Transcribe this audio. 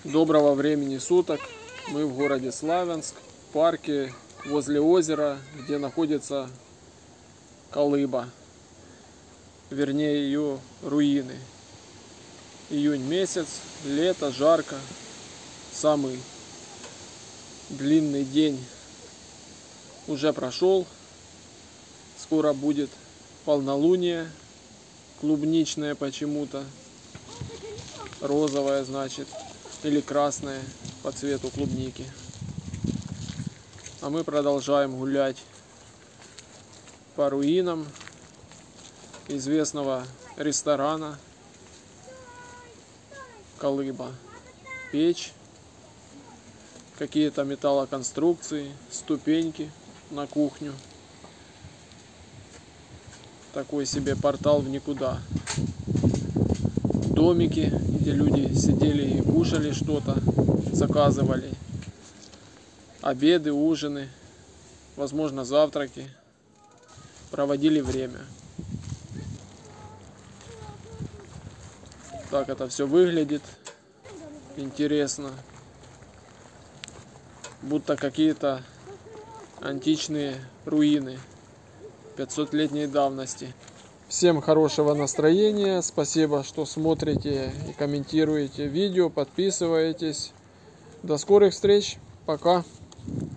Доброго времени суток. Мы в городе Славянск, в парке возле озера, где находится Колыба, вернее ее руины. Июнь месяц, лето, жарко, самый длинный день уже прошел. Скоро будет полнолуние, клубничное почему-то, розовое значит, или красное по цвету клубники. А мы продолжаем гулять по руинам известного ресторана Колыба. Печь, какие-то металлоконструкции, ступеньки на кухню. Такой себе портал в никуда. Домики, где люди сидели и кушали что-то, заказывали. Обеды, ужины, возможно, завтраки. Проводили время. Так это все выглядит. Интересно. Будто какие-то античные руины 500-летней давности. Всем хорошего настроения. Спасибо, что смотрите и комментируете видео. Подписываетесь. До скорых встреч. Пока.